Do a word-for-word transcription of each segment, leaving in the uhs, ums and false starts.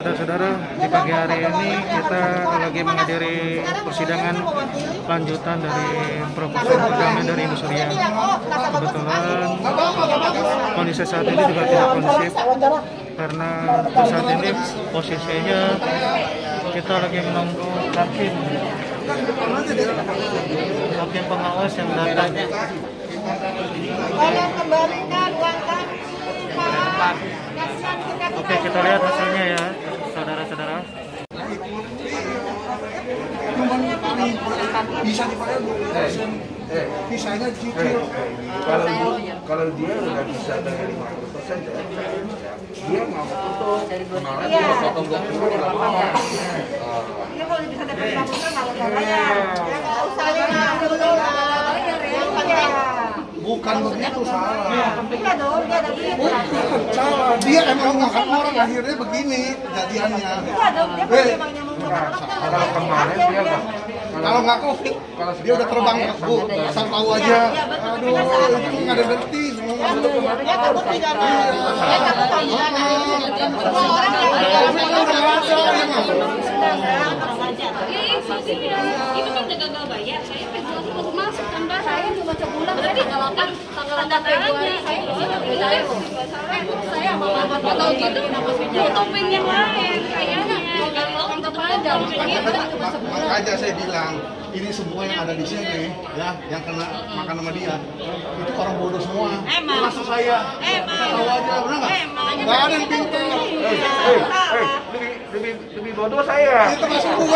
Saudara-saudara, di pagi hari ini kita lagi menghadiri persidangan lanjutan dari Profesor Perdana dari Indosuria. Kebetulan kondisi saat ini juga tidak kondusif karena saat ini posisinya kita lagi menunggu hakim hakim pengawas yang datang. Oke, kita lihat hasilnya ya, saudara-saudara. Bisa dibayar dua puluh persen. Eh, bisanya cicil. Kalau kalau dia udah bisa bayar lima puluh persen ya, dia mau foto. Kemarin dia foto dua puluh lama. Dia kalau bisa dapat lima puluh persen kalau bayar. Ya nggak usah dulu. Bukan begitu, salah. Iya dong, dia ada gitu. Salah, dia emang makan orang akhirnya begini kejadiannya. Iya dong, dia pasti emang nyamuk orang. Kalau kemarin dia nggak, kalau nggak covid, dia udah terbang bu, asal tahu aja. Aduh, itu nggak ada ngerti semua. Dia takut tidak mau. Dia takut tidak mau. Semua orang itu kan udah gagal bayar, saya penjualnya baru masuk tambah saya cuma sebulan berarti kalau kan tanggal Februari saya saya saya mau atau gitu nutupin yang lain kayaknya kalau untuk aja makanya saya bilang ini semua yang ada di sini ya yang kena makan sama dia itu orang bodoh semua termasuk saya saya tahu aja benar nggak nggak ada yang pintar Lebih lebih lebih bodoh saya. itu masuk gua.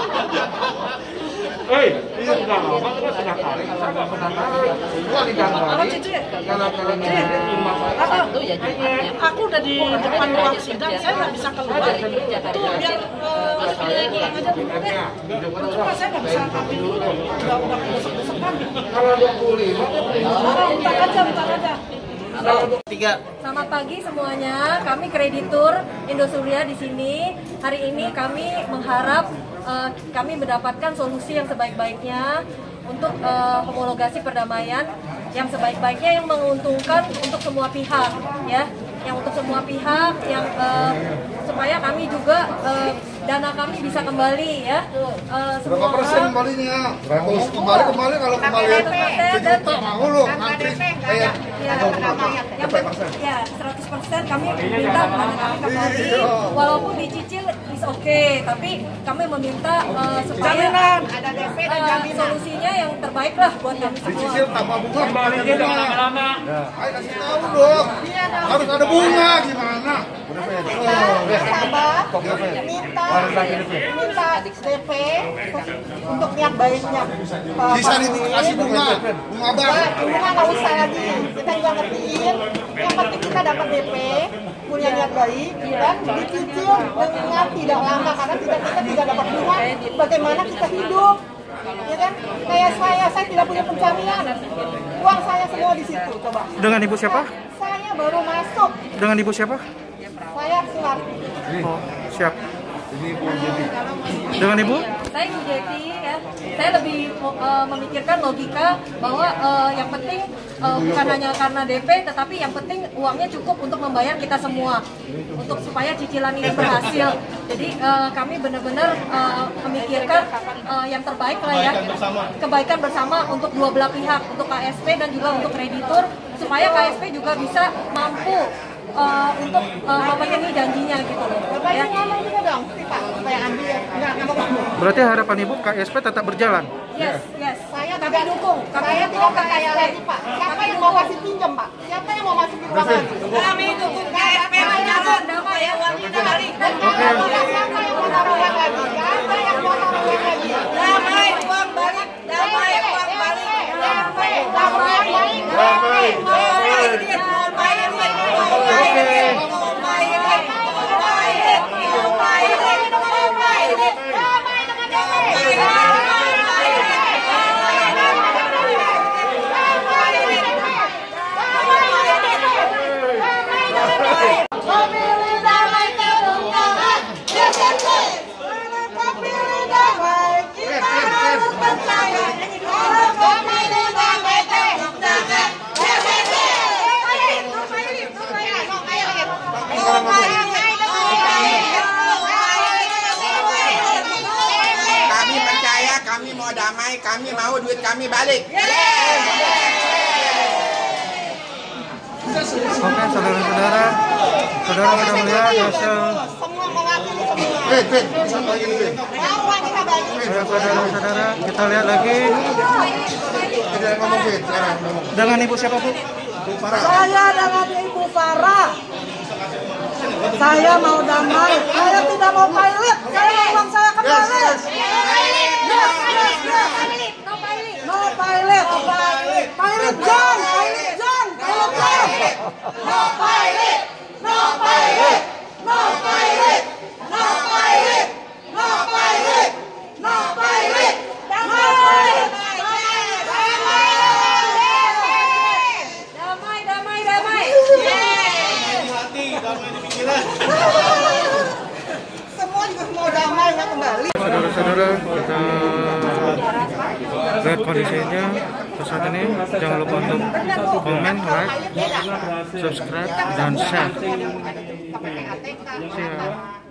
Hei, iya sudah lama kita sudah tarik, saya nggak pernah tarik. Gua digangguin. Kalau kalau ini rumah saya. Aku udah di depan ruang sidang, saya nggak bisa keluar. Itu biar pulang aja dulu deh. Cuma saya nggak bisa ambil dulu. Udah udah besok-besok kan. Kalau dua puluh lima, Bentar aja, bentar aja. tiga. Selamat pagi semuanya, kami kreditur Indosuria di sini. Hari ini kami mengharap uh, kami mendapatkan solusi yang sebaik-baiknya untuk uh, homologasi perdamaian yang sebaik-baiknya yang menguntungkan untuk semua pihak, ya, yang untuk semua pihak, yang uh, supaya kami juga uh, dana kami bisa kembali, ya. Uh, Berapa persen kembalinya? Mau kembali kembali kalau kembali sejuta mau lo ngantri kayak Ya, yang penting ya seratus persen kami minta dana kami kembali, walaupun dicicil is oke, okay, tapi kami meminta uh, supaya Ada D P dan uh, jaminan. solusinya yang terbaik lah buat kami semua. dicicil tanpa bunga kembalinya jangan lama-lama. Ayo kasih tahu dong. Harus ada bunga gimana? Sabar, minta minta D P untuk niat baiknya. Bisa dikasih bunga, bunga bank. Bunga nggak usah lagi, kita juga ngertiin. Yang penting kita dapat D P, punya niat baik, dan dicicil dengan tidak lama karena tidak kita tidak dapat bunga. Bagaimana kita hidup? Ya kan? Kayak saya, saya tidak punya penjaminan. Uang saya semua di situ, coba. Dengan ibu siapa? Saya baru masuk. Dengan ibu siapa? Saya Sularti. Oh, siap. Dengan ibu? Saya Ibu Jeti, ya. Saya lebih uh, memikirkan logika bahwa uh, yang penting uh, bukan hanya karena D P, tetapi yang penting uangnya cukup untuk membayar kita semua, untuk supaya cicilan ini berhasil. Jadi uh, kami benar-benar uh, memikirkan uh, yang terbaik lah ya, kebaikan bersama untuk dua belah pihak, untuk K S P dan juga untuk kreditur, supaya K S P juga bisa mampu uh, untuk uh, memenuhi janjinya gitu loh. Ya. Ngomong juga dong, Pak, supaya ambil ya. Enggak, enggak mau. Berarti harapan ibu K S P tetap berjalan? Yes, yes. Saya Kami dukung. Kami Saya dukung tidak percaya K S P. lagi, Pak. Siapa yang mau kasih pinjam, Pak? Siapa yang mau masukin uang lagi? Kami dukung K S P berjalan damai ya, uang kita balik. Siapa yang mau taruh uang lagi? Siapa yang mau taruh uang lagi? Damai uang balik, damai uang balik. Damai, damai, damai, Damai, damai, damai, kami mau duit kami balik. Oke, saudara-saudara, saudara sudah melihat hasil. Semua mewakili semua. Eh, Ben, satu lagi nih, Ben. Mau kita bagi. Ya, saudara-saudara, kita lihat lagi Ada yang ngomong, Ben, sekarang ngomong. dengan ibu siapa Bu? Saya dengan Ibu Farah. Saya mau damai. Saya tidak mau pilot. Saya mau uang saya kembali. Yes, yes. Yes, yes, yes. No pilot. Pilot John. Pilot John. Pilot John. No pilot. No pilot. No pilot. No pilot. No pilot. No pilot. Damai. Damai, damai, damai. Semua juga mau damai ya kembali. Saudara-saudara, kita lihat kondisinya saat ini. Jangan lupa untuk komen, like, subscribe, dan share. Siap.